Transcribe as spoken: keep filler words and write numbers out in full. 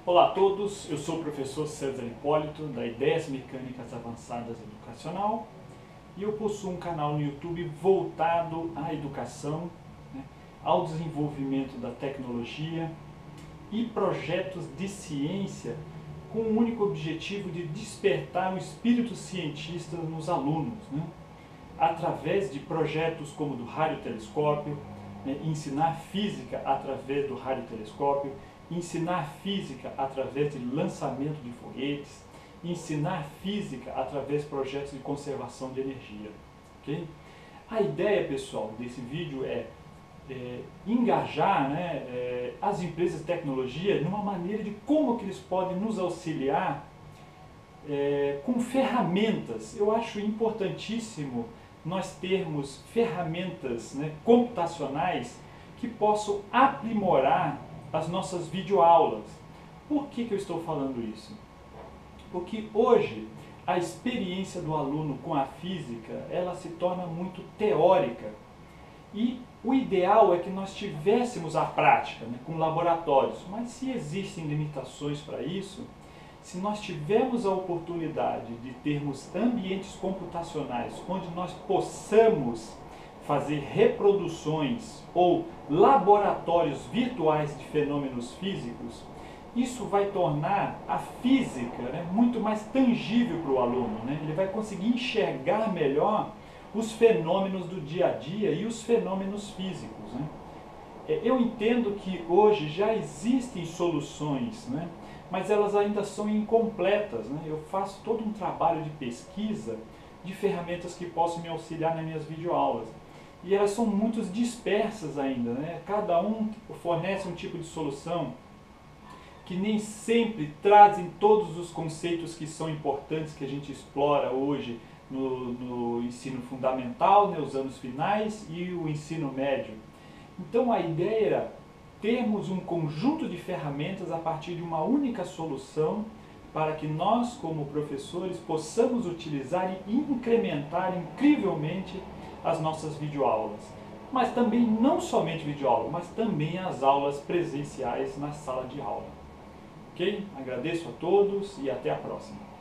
Olá a todos, eu sou o professor César Hipólito, da Ideias Mecânicas Avançadas Educacional, e eu possuo um canal no YouTube voltado à educação, né, ao desenvolvimento da tecnologia e projetos de ciência com o único objetivo de despertar o espírito cientista nos alunos, né, através de projetos como o do radiotelescópio, né, ensinar física através do radiotelescópio, ensinar física através de lançamento de foguetes, ensinar física através de projetos de conservação de energia. Okay? A ideia, pessoal, desse vídeo é, é engajar né, é, as empresas de tecnologia numa maneira de como que eles podem nos auxiliar é, com ferramentas. Eu acho importantíssimo nós termos ferramentas né, computacionais que possam aprimorar as nossas videoaulas. Por que que eu estou falando isso? Porque hoje a experiência do aluno com a física, ela se torna muito teórica. E o ideal é que nós tivéssemos a prática, né, com laboratórios. Mas se existem limitações para isso, se nós tivermos a oportunidade de termos ambientes computacionais onde nós possamos fazer reproduções ou laboratórios virtuais de fenômenos físicos, isso vai tornar a física né, muito mais tangível para o aluno. Né? Ele vai conseguir enxergar melhor os fenômenos do dia a dia e os fenômenos físicos. Né? Eu entendo que hoje já existem soluções, né? mas elas ainda são incompletas. Né? Eu faço todo um trabalho de pesquisa de ferramentas que possam me auxiliar nas minhas videoaulas. E elas são muito dispersas ainda, né? Cada um fornece um tipo de solução que nem sempre trazem todos os conceitos que são importantes que a gente explora hoje no, no ensino fundamental, né, os anos finais e o ensino médio. Então a ideia era termos um conjunto de ferramentas a partir de uma única solução para que nós, como professores, possamos utilizar e incrementar incrivelmente as nossas videoaulas. Mas também não somente videoaula, mas também as aulas presenciais na sala de aula. Ok? Agradeço a todos e até a próxima.